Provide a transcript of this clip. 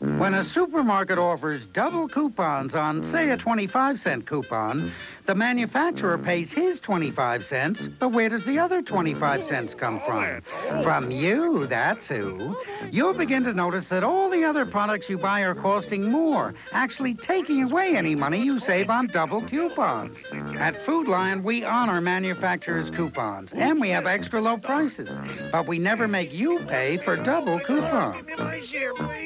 When a supermarket offers double coupons on, say, a 25-cent coupon, the manufacturer pays his 25 cents, but where does the other 25 cents come from? From you, that's who. You'll begin to notice that all the other products you buy are costing more, actually taking away any money you save on double coupons. At Food Lion, we honor manufacturers' coupons, and we have extra low prices, but we never make you pay for double coupons.